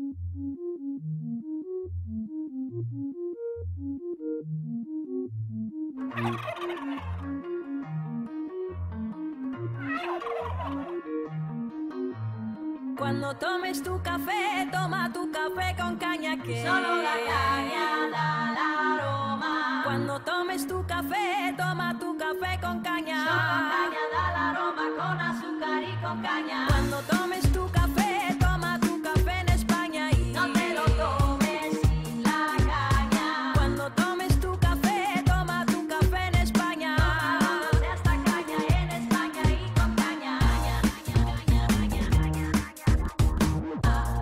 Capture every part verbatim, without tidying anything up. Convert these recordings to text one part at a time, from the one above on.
Cuando tomes tu café, toma tu café con caña que solo la caña da el aroma. Cuando tomes tu café, toma tu café con caña. Solo caña da el aroma, con azúcar y con caña. Cuando tomes tu café, toma tu café en España y no te lo tomes sin la caña. Cuando tomes tu café, toma tu café en España. Tomamos esta caña en España y con caña. Caña, caña, caña, caña, caña, caña.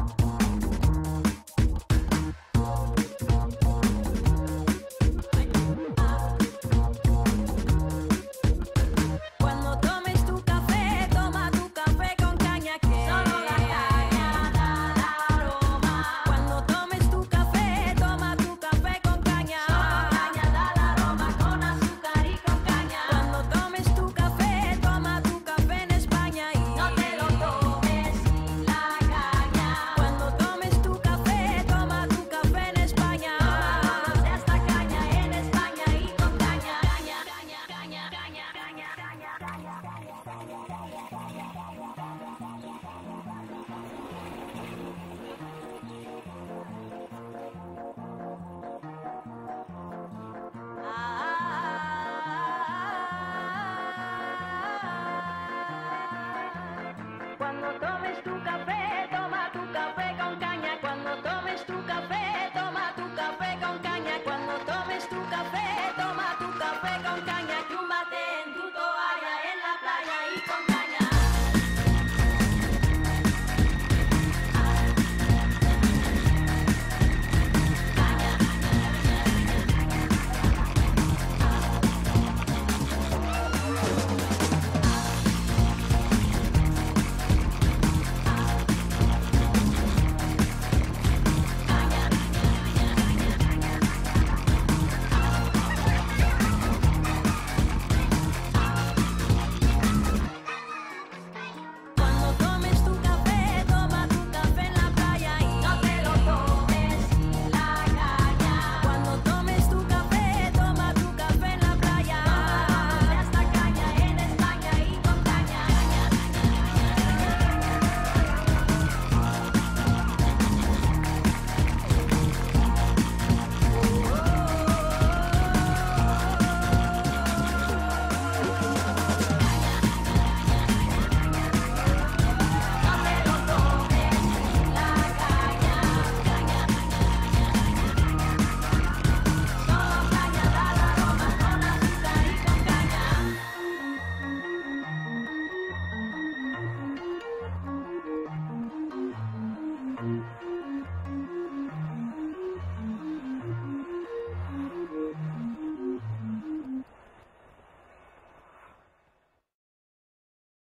Cuando tomes tu café, toma tu café con caña que Solo la caña da el aroma. Cuando tomes tu café, toma tu café con caña. Solo caña da el aroma, con azúcar y con caña. Cuando tomes tu café, toma tu café en España y no te lo tomes sin la caña. Cuando tomes tu café, toma tu café en España. Tomamos esta caña en España y con caña. Caña, caña, caña, caña, caña, caña, caña, caña, caña, caña, Cuando tomes tu